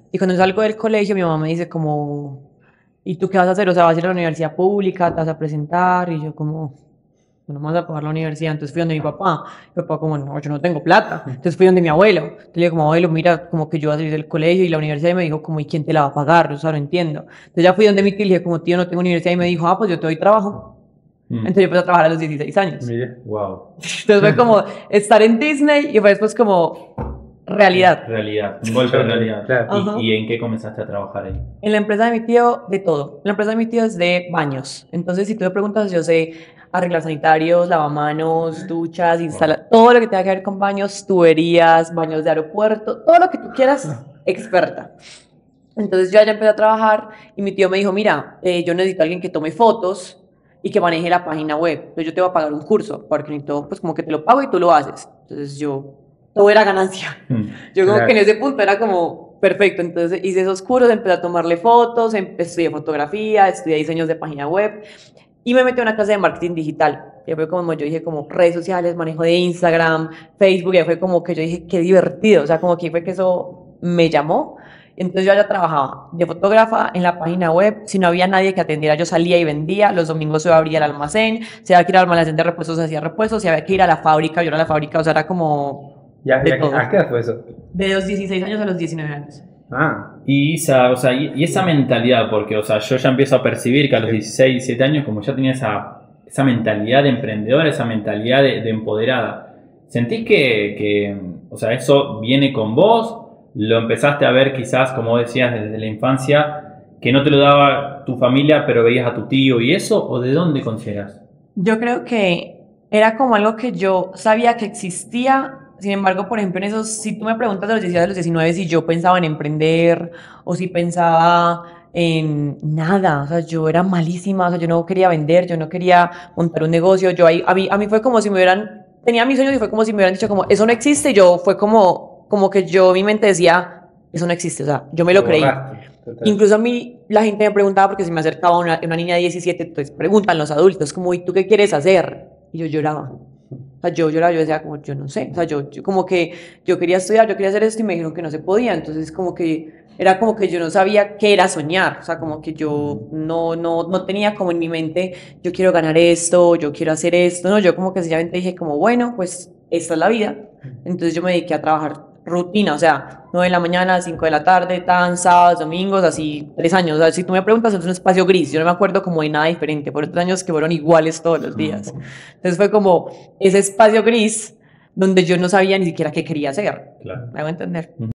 Y cuando salgo del colegio, mi mamá me dice como, ¿y tú qué vas a hacer? O sea, ¿vas a ir a la universidad pública? ¿Te vas a presentar? Y yo como, no me vas a pagar la universidad. Entonces fui donde mi papá. Mi papá como, no, yo no tengo plata. Entonces fui donde mi abuelo. Entonces le dije como, abuelo, mira, como que yo voy a salir del colegio y la universidad. Y me dijo como, ¿y quién te la va a pagar? O sea, no entiendo. Entonces ya fui donde mi tío y le dije como, tío, no tengo universidad. Y me dijo, pues yo te doy trabajo. Entonces yo empecé a trabajar a los 16 años. Mire. Wow. Entonces fue como estar en Disney y fue después como realidad. Realidad, un golpe de realidad. Claro. Ajá. ¿Y en qué comenzaste a trabajar ahí? En la empresa de mi tío, de todo. La empresa de mi tío es de baños. Entonces, si tú me preguntas, yo sé arreglar sanitarios, lavamanos, duchas, instalar, todo lo que tenga que ver con baños, tuberías, baños de aeropuerto, todo lo que tú quieras, experta. Entonces yo allá empecé a trabajar y mi tío me dijo, mira, yo necesito a alguien que tome fotos y que maneje la página web. Entonces yo te voy a pagar un curso, porque necesito, pues como que te lo pago y tú lo haces. Entonces yo, todo era ganancia. Yo como que en ese punto era como perfecto. Entonces hice esos cursos, empecé a tomarle fotos, estudié fotografía, estudié diseños de página web y me metí a una clase de marketing digital. Ya fue como yo dije, como redes sociales, manejo de Instagram, Facebook, ya fue como que yo dije, qué divertido. O sea, como que fue que eso me llamó. Entonces yo ya trabajaba de fotógrafa en la página web, si no había nadie que atendiera, yo salía y vendía, los domingos yo abría el almacén, si había que ir al almacén de repuestos, hacía repuestos, si había que ir a la fábrica, yo era a la fábrica, o sea, era como de todo. ¿A qué edad fue eso? De los 16 años a los 19 años. Y esa, o sea, y esa mentalidad, porque, o sea, yo ya empiezo a percibir que a los 16, 17 años, como ya tenía esa mentalidad de emprendedora, esa mentalidad de empoderada, ¿sentís o sea, eso viene con vos? ¿Lo empezaste a ver quizás, como decías, desde la infancia, que no te lo daba tu familia, pero veías a tu tío y eso? ¿O de dónde consideras? Yo creo que era como algo que yo sabía que existía, sin embargo, por ejemplo, en esos, si tú me preguntas de los 16 a los 19 si yo pensaba en emprender o si pensaba en nada, o sea, yo era malísima, o sea, yo no quería vender, yo no quería montar un negocio, yo ahí, a mí fue como si me hubieran, tenía mis sueños y fue como si me hubieran dicho como, eso no existe, y yo fue como que yo, mi mente decía, eso no existe, o sea, yo me lo creí. Incluso a mí la gente me preguntaba porque si me acercaba una niña de 17, entonces preguntan los adultos como, ¿y tú qué quieres hacer? Y yo lloraba. O sea, yo lloraba, yo decía como, yo no sé. O sea, yo como que yo quería estudiar, yo quería hacer esto y me dijeron que no se podía. Entonces como que era como que yo no sabía qué era soñar. O sea, como que yo no tenía como en mi mente, yo quiero ganar esto, yo quiero hacer esto. No, yo como que sencillamente dije como, bueno, pues esta es la vida. Entonces yo me dediqué a trabajar rutina, o sea, 9 de la mañana, 5 de la tarde, tan sábados, domingos, así 3 años. O sea, si tú me preguntas, es un espacio gris, yo no me acuerdo como de nada diferente, por 3 años que fueron iguales todos los días. Entonces fue como ese espacio gris donde yo no sabía ni siquiera qué quería hacer. Claro. ¿Me hago entender?